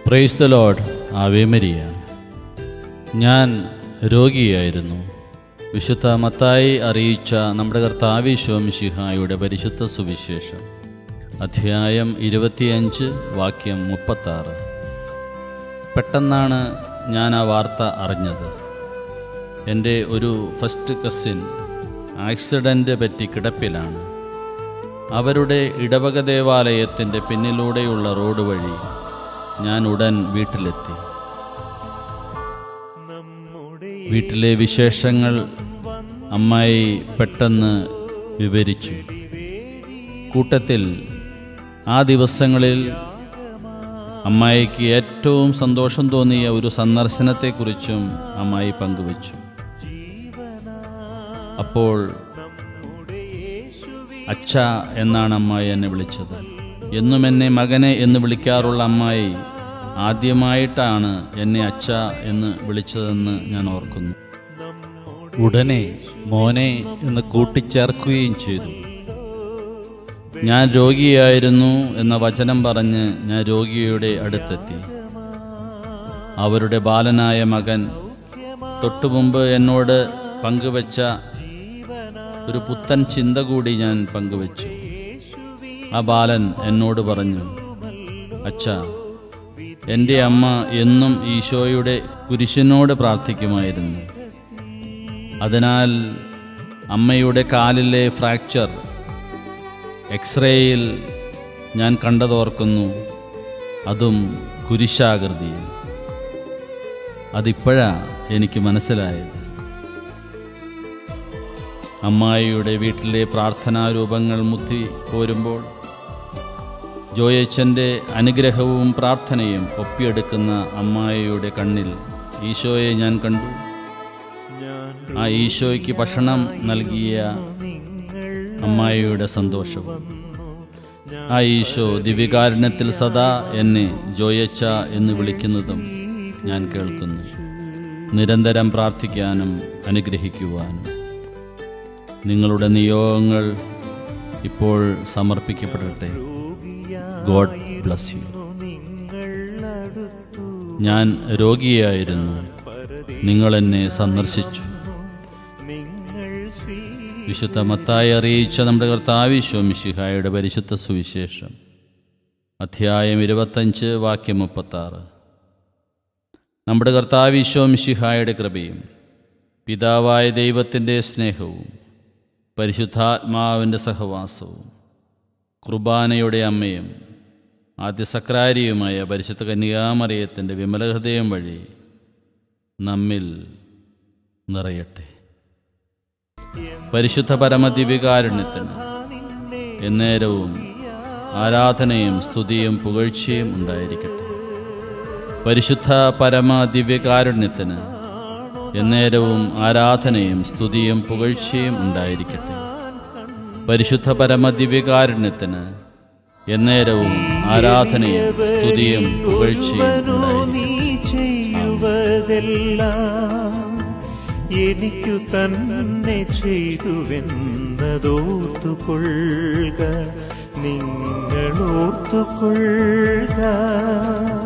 Price the lord. Ave Maria. ഞാൻ രോഗിയായിരുന്നു. വിശുദ്ധ മത്തായി അറിയിച്ച നമ്മുടെ കർത്താവ് യേശു മിശിഹായുടെ പരിശുദ്ധ സുവിശേഷം, അധ്യായം 25, വാക്യം 36. പെട്ടെന്നാണ് ഞാൻ ആ വാർത്ത അറിഞ്ഞത്. എൻ്റെ ഒരു ഫസ്റ്റ് കസിൻ ആക്സിഡൻ്റ് പറ്റി കിടപ്പിലാണ്. അവരുടെ ഇടവക ദേവാലയത്തിൻ്റെ പിന്നിലൂടെയുള്ള റോഡ് വഴി ഞാൻ ഉടൻ വീട്ടിലെത്തി. വീട്ടിലെ വിശേഷങ്ങൾ അമ്മായി പെട്ടെന്ന് വിവരിച്ചു. കൂട്ടത്തിൽ ആ ദിവസങ്ങളിൽ അമ്മായിക്ക് ഏറ്റവും സന്തോഷം തോന്നിയ ഒരു സന്ദർശനത്തെക്കുറിച്ചും അമ്മായി പങ്കുവച്ചു. അപ്പോൾ അച്ഛ എന്നാണ് അമ്മായി എന്നെ വിളിച്ചത്. എന്നും എന്നെ മകനെ എന്ന് വിളിക്കാറുള്ള അമ്മായി ആദ്യമായിട്ടാണ് എന്നെ അച്ഛ എന്ന് വിളിച്ചതെന്ന് ഞാൻ ഓർക്കുന്നു. ഉടനെ മോനെ എന്ന് കൂട്ടിച്ചേർക്കുകയും ചെയ്തു. ഞാൻ രോഗിയായിരുന്നു എന്ന വചനം പറഞ്ഞ് ഞാൻ രോഗിയുടെ അടുത്തെത്തി. അവരുടെ ബാലനായ മകൻ തൊട്ടുമുമ്പ് എന്നോട് പങ്കുവച്ച ഒരു പുത്തൻ ചിന്ത കൂടി ഞാൻ പങ്കുവച്ചു. ആ ബാലൻ എന്നോട് പറഞ്ഞു, അച്ഛാ, എൻ്റെ അമ്മ എന്നും ഈശോയുടെ കുരിശിനോട് പ്രാർത്ഥിക്കുമായിരുന്നു. അതിനാൽ അമ്മയുടെ കാലിലെ ഫ്രാക്ചർ എക്സ്റേയിൽ ഞാൻ കണ്ടതോർക്കുന്നു, അതും കുരിശാകൃതിയിൽ. അതിപ്പോഴാണ് എനിക്ക് മനസ്സിലായത്. അമ്മായിയുടെ വീട്ടിലെ പ്രാർത്ഥനാരൂപങ്ങൾ മുത്തി പോരുമ്പോൾ ജോയച്ചൻ്റെ അനുഗ്രഹവും പ്രാർത്ഥനയും ഒപ്പിയെടുക്കുന്ന അമ്മായിയുടെ കണ്ണിൽ ഈശോയെ ഞാൻ കണ്ടു. ആ ഈശോയ്ക്ക് ഭക്ഷണം നൽകിയ അമ്മായിയുടെ സന്തോഷവും. ആ ഈശോ ദിവ്യകാരുണ്യത്തിൽ സദാ എന്നെ ജോയച്ച എന്ന് വിളിക്കുന്നതും ഞാൻ കേൾക്കുന്നു. നിരന്തരം പ്രാർത്ഥിക്കാനും അനുഗ്രഹിക്കുവാനും നിങ്ങളുടെ നിയോഗങ്ങൾ ഇപ്പോൾ സമർപ്പിക്കപ്പെടട്ടെ. God bless you. ഞാൻ രോഗിയായിരുന്നു. നിങ്ങൾ എന്നെ സന്ദർശിച്ചു. വിശുദ്ധ മത്തായി അറിയിച്ച നമ്മുടെ കർത്താവ് യേശു മിശിഹായുടെ പരിശുദ്ധ സുവിശേഷം, അധ്യായം 25, വാക്യം 36. നമ്മുടെ കർത്താവ് യേശു മിശിഹായുടെ കൃപയും പിതാവായ ദൈവത്തിൻ്റെ സ്നേഹവും പരിശുദ്ധാത്മാവിൻ്റെ സഹവാസവും കുർബാനയുടെ അമ്മയും ആദ്യ സക്രാരിയുമായ പരിശുദ്ധ കന്യകാമറിയത്തിൻ്റെ വിമലഹൃദയം വഴി നമ്മിൽ നിറയട്ടെ. പരിശുദ്ധ പരമദിവ്യകാരുണ്യത്തിന് എന്നേരവും ആരാധനയും സ്തുതിയും പുകഴ്ചയും ഉണ്ടായിരിക്കട്ടെ. പരിശുദ്ധ പരമദിവ്യകാരുണ്യത്തിന് എന്നേരവും ആരാധനയും സ്തുതിയും പുകഴ്ചയും ഉണ്ടായിരിക്കട്ടെ. പരിശുദ്ധ പരമദിവ്യകാരുണ്യത്തിന് എന്നേരവും ആരാധനയും സ്തുതിയും പുകഴ്ചയും എനിക്കു തന്നെ ചെയ്തുവെന്നതോർത്തുകൊള്ളുക, നിങ്ങളോർത്തുകൊള്ളുക.